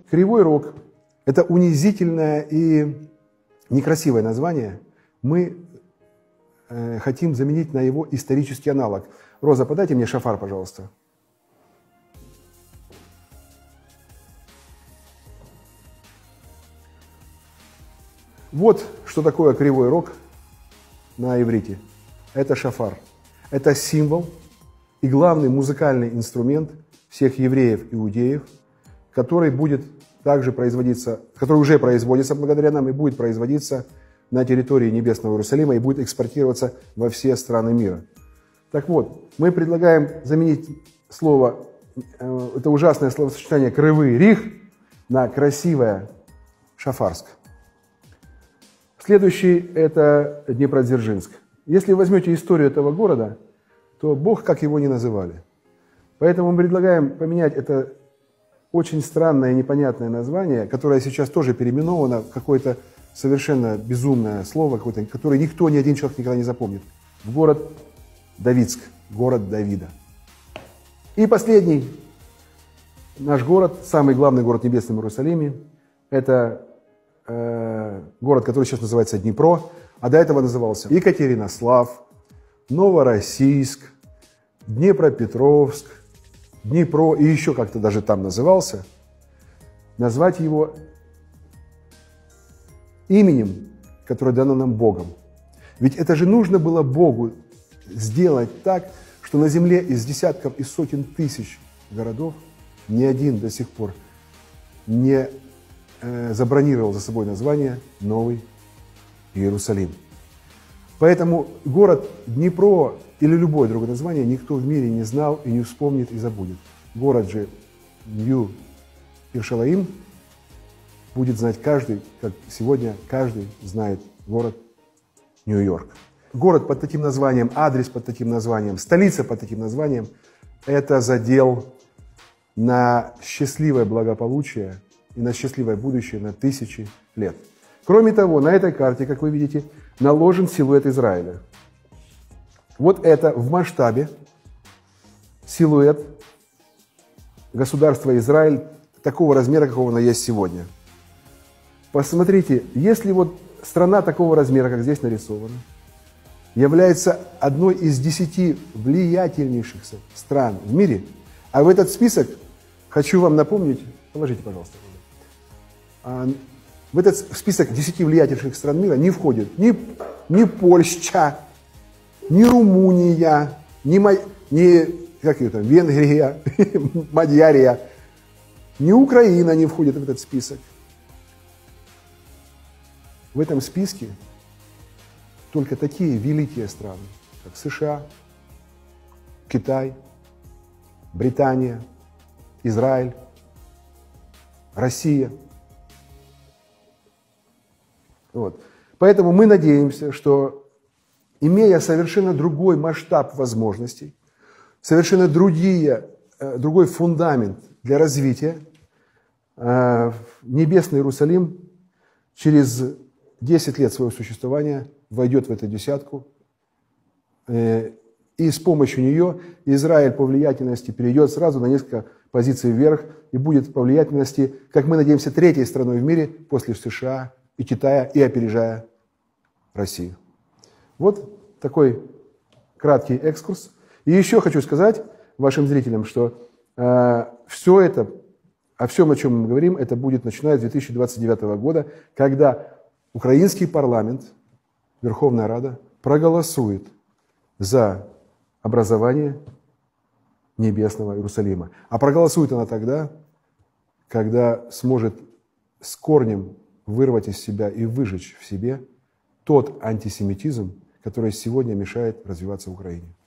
Кривой Рог – это унизительное и некрасивое название. Мы хотим заменить на его исторический аналог. Роза, подайте мне шафар, пожалуйста. Вот что такое Кривой Рог на иврите. Это шафар. Это символ и главный музыкальный инструмент всех евреев-иудеев, который будет также производиться, который уже производится благодаря нам и будет производиться на территории Небесного Иерусалима и будет экспортироваться во все страны мира. Так вот, мы предлагаем заменить слово, это ужасное словосочетание «кривый риг» на красивое «шафарск». Следующий – это Днепродзержинск. Если вы возьмете историю этого города, то Бог как его не называли. Поэтому мы предлагаем поменять это очень странное и непонятное название, которое сейчас тоже переименовано в какое-то совершенно безумное слово, которое никто, ни один человек никогда не запомнит. В город Давидск, город Давида. И последний наш город, самый главный город в Небесном Иерусалиме, это город, который сейчас называется Днепро, а до этого назывался Екатеринослав, Новороссийск, Днепропетровск, Днепро и еще как-то даже там назывался, назвать его именем, которое дано нам Богом. Ведь это же нужно было Богу сделать так, что на земле из десятков и сотен тысяч городов ни один до сих пор не забронировал за собой название Новый Иерусалим. Поэтому город Днепро или любое другое название никто в мире не знал и не вспомнит и забудет. Город же Нью-Иерушалаим будет знать каждый, как сегодня каждый знает город Нью-Йорк. Город под таким названием, адрес под таким названием, столица под таким названием – это задел на счастливое благополучие и на счастливое будущее на тысячи лет. Кроме того, на этой карте, как вы видите, наложен силуэт Израиля. Вот это в масштабе силуэт государства Израиль такого размера, какого оно есть сегодня. Посмотрите, если вот страна такого размера, как здесь нарисована, является одной из 10 влиятельнейших стран в мире, а в этот список, хочу вам напомнить, положите, пожалуйста, в этот список 10 влиятельнейших стран мира не входит ни Польша, ни Румыния, ни Венгрия, Мадьярия, ни Украина не входит в этот список. В этом списке только такие великие страны, как США, Китай, Британия, Израиль, Россия. Вот. Поэтому мы надеемся, что, имея совершенно другой масштаб возможностей, совершенно другой фундамент для развития, Небесный Иерусалим через 10 лет своего существования войдет в эту десятку, и с помощью нее Израиль по влиятельности перейдет сразу на несколько позиций вверх и будет по влиятельности, как мы надеемся, третьей страной в мире после США и Китая, и опережая Россию. Вот такой краткий экскурс. И еще хочу сказать вашим зрителям, что все это, о всем, о чем мы говорим, это будет начиная с 2029 года, когда украинский парламент, Верховная Рада, проголосует за образование Небесного Иерусалима. А проголосует она тогда, когда сможет с корнем вырвать из себя и выжечь в себе тот антисемитизм, который сегодня мешает развиваться в Украине.